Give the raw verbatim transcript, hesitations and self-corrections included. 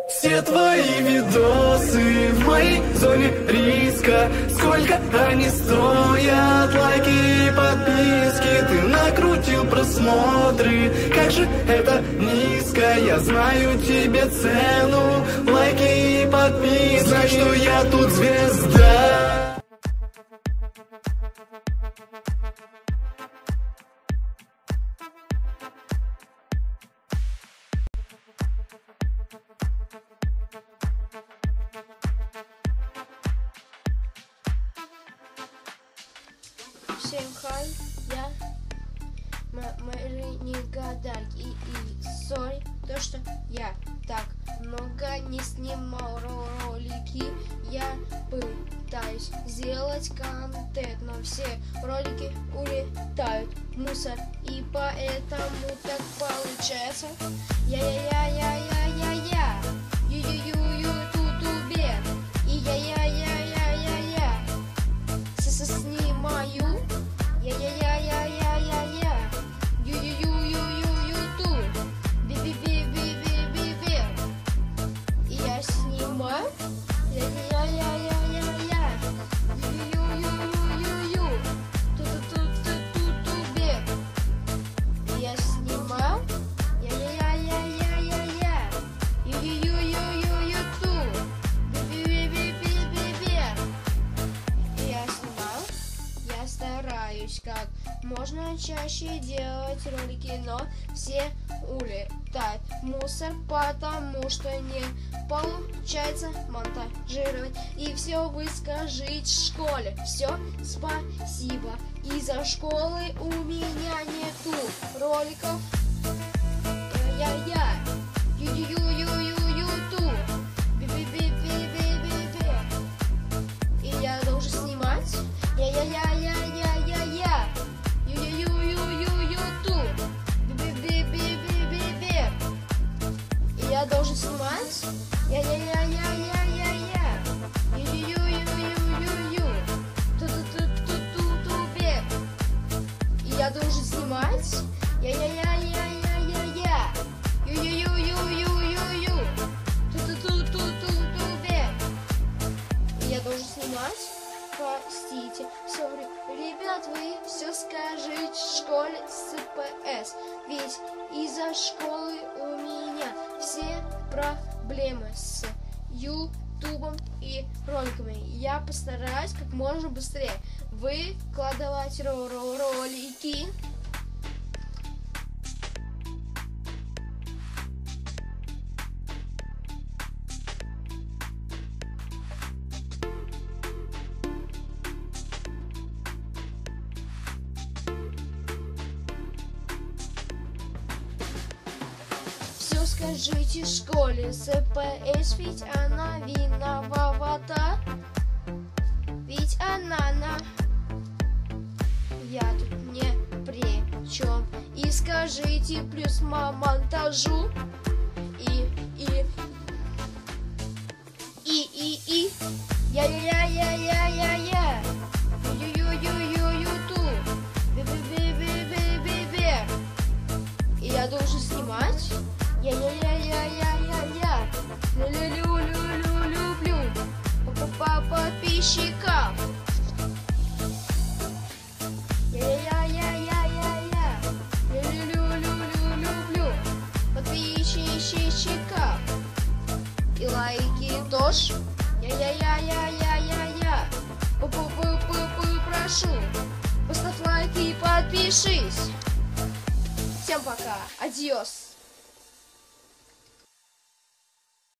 Все твои видосы в моей зоне риска. Сколько они стоят? Лайки и подписки. Ты накрутил просмотры. Как же это низко. Я знаю тебе цену. Лайки и подписки. Знай, что я тут звезда. Всем хай, я Мэри Гадальки и, и сори, то что я так много не снимал ролики. Я пытаюсь сделать контент, но все ролики улетают в мусор, и поэтому так получается. Я-я-я-я-я-я-я, ю-ю-ю-ю-ту-тубе, и я-я-я-я-я-я, снимаю. Я-я-я-я-я-я-я, ю-ю-ю-ю-ю-ю-ту, би-би-би-би-би-би-би. И я снимаю. Я-я-я-я-я-я, ю-ю-ю-ю-ю-ю, ту-ту-ту-ту-ту-бе. И я снимаю. Я-я-я-я-я-я-я, ю-ю-ю-ю-ю-ю-ту, би-би-би-би-би-би-би. И я снимаю. Я стараюсь как можно чаще делать ролики, но все улетают в мусор, потому что не получается монтажировать и все выскажить в школе. Все, спасибо. Из-за школы у меня нету роликов. Я-я-я, ю-ю-ю-ю-ю-ю-ту, би-би-би-би-би-би-би. И я должен снимать. Я-я-я-я-я-я-я, ю-ю-ю-ю-ю-ю-ту, би-би-би-би-би-би-би. И я должен снимать. Я-я-я-я-я-я-я, ю-ю-ю-ю-ю-ю-ю, ту-ту-ту-ту-ту-бе. И я должен снимать. Я-я-я-я-я-я-я, ю-ю-ю-ю-ю-ю-ю, ту-ту-ту-ту-ту-бе. И я должен снимать. Простите, сори, ребят, вы все скажите в школе с пэ эс, ведь из-за школы у меня все проблемы с ютубом и роликами. Я постараюсь как можно быстрее выкладывать ролики. Скажите школе с пэ эс, ведь она виновата, ведь она на... Я тут не при чем. И скажите плюс монтажу и и и и и я-я-я-я-я-я, ю-ю-ю-ю-ю-ю-ту, би-би-би-би-би-би-би. И я должен снимать. Я-я-я-я-я-я-я, лю-лю-лю-лю-лю-лю, по-по-по подписчиков. Я-я-я-я-я-я, лю-лю-лю-лю-лю-лю, подписчиков. И лайки тоже. Я-я-я-я-я-я-я, по-по-по-по-по прошу, поставь лайк и подпишись. Всем пока, адьос.